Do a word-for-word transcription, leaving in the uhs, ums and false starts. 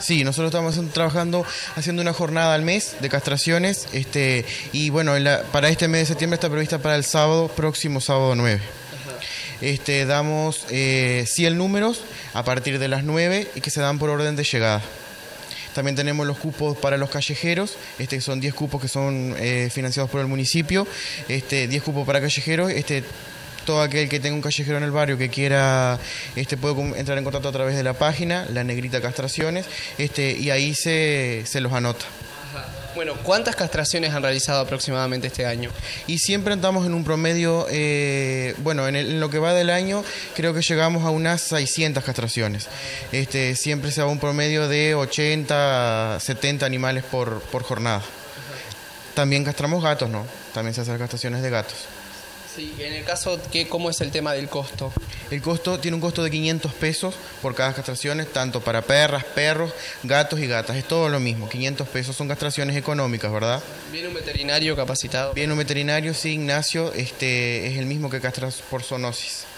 Sí, nosotros estamos haciendo- trabajando, haciendo una jornada al mes de castraciones, este, y bueno, en la- para este mes de septiembre está prevista para el sábado, próximo sábado nueve. Este, damos eh, cien números a partir de las nueve y que se dan por orden de llegada. También tenemos los cupos para los callejeros, este, son diez cupos que son eh, financiados por el municipio, este, diez cupos para callejeros. Este, todo aquel que tenga un callejero en el barrio que quiera este, puede com- entrar en contacto a través de la página, La Negrita Castraciones, este, y ahí se, se los anota. Bueno, ¿cuántas castraciones han realizado aproximadamente este año? Y siempre andamos en un promedio, eh, bueno, en, el- en lo que va del año, creo que llegamos a unas seiscientas castraciones. Este, siempre se va un promedio de ochenta, setenta animales por, por jornada. También castramos gatos, ¿no? También se hacen castraciones de gatos. Sí, en el caso, ¿qué, ¿cómo es el tema del costo? El costo tiene un costo de quinientos pesos por cada castración, tanto para perras, perros, gatos y gatas. Es todo lo mismo, quinientos pesos son castraciones económicas, ¿verdad? ¿Viene un veterinario capacitado? Viene un veterinario, sí, Ignacio, este, es el mismo que castra por zoonosis.